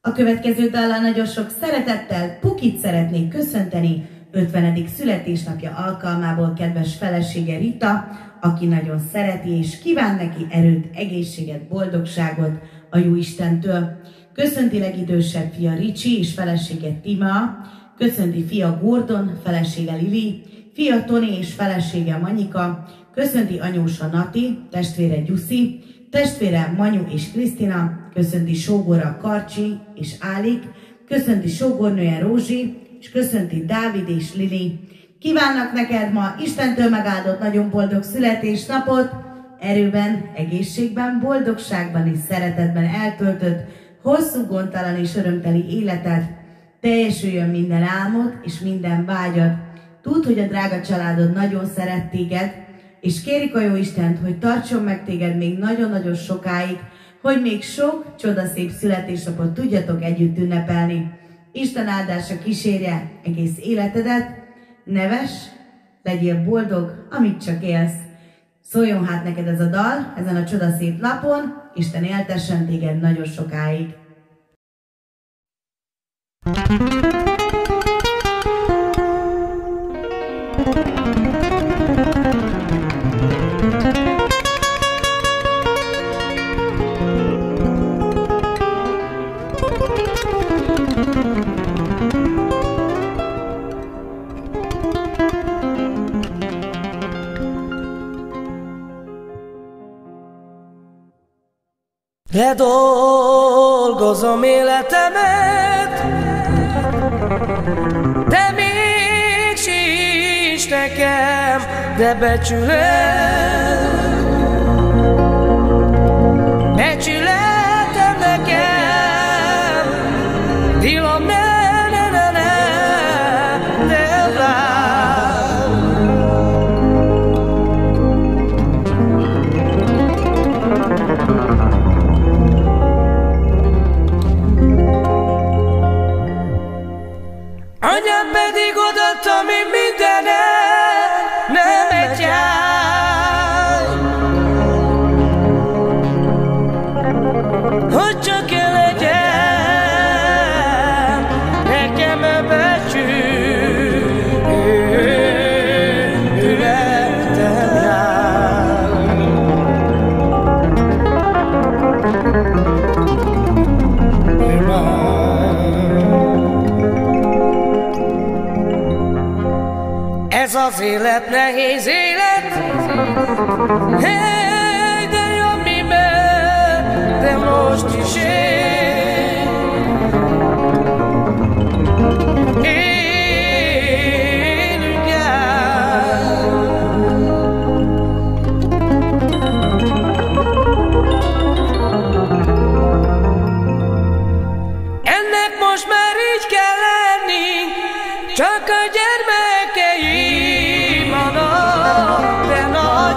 A következő dallal nagyon sok szeretettel Pukit szeretnék köszönteni 50. születésnapja alkalmából kedves felesége Rita, aki nagyon szereti és kíván neki erőt, egészséget, boldogságot a Jóistentől. Köszönti legidősebb fia Ricsi és felesége Tima, köszönti fia Gordon, felesége Lili, fia Toni és felesége Manyika, köszönti anyósa Nati, testvére Gyuszi, testvére Manyu és Krisztina, köszönti sógora Karcsi és Álik, köszönti sógornője Rózsi, és köszönti Dávid és Lili. Kívánnak neked ma Istentől megáldott nagyon boldog születésnapot, erőben, egészségben, boldogságban és szeretetben eltöltött, hosszú, gondtalan és örömteli életet, teljesüljön minden álmod és minden vágyad. Tudd, hogy a drága családod nagyon szeret téged, és kérik a Jóistent, hogy tartson meg téged még nagyon-nagyon sokáig, hogy még sok csodaszép születésnapot tudjatok együtt ünnepelni. Isten áldása kísérje egész életedet, neves, legyél boldog, amit csak élsz. Szóljon hát neked ez a dal ezen a csodaszép napon, Isten éltessen téged nagyon sokáig. Ledolgozom életemet, de még sincs nekem, de becsületem nekem, tilam ne vár. Anyám pedig odaadta még mindenet, nem egy jár, hogy csak én legyen nekem a becsületem jár. Ez az élet nehéz élet, hey, de jobb miben, de most is élünk el. Ennek most már így kell lenni, csak a gyermekeim. De nagy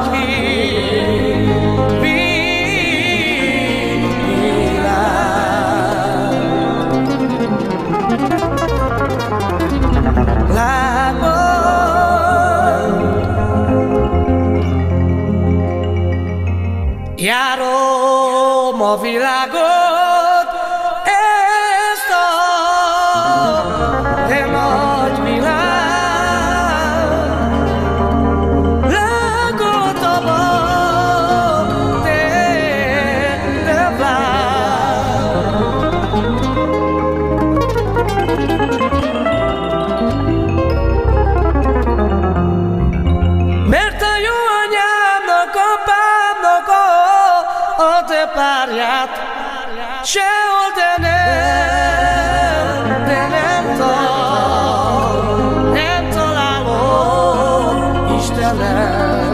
járom a világot, ezt a de nagy világ. Lágot a bal, de vár. Mert a jó anyámnak, apámnak a te párját sehol, de nem találom, Istenem.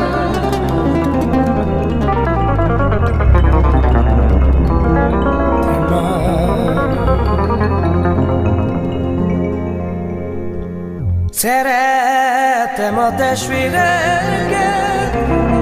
Szeretem a testvéreket,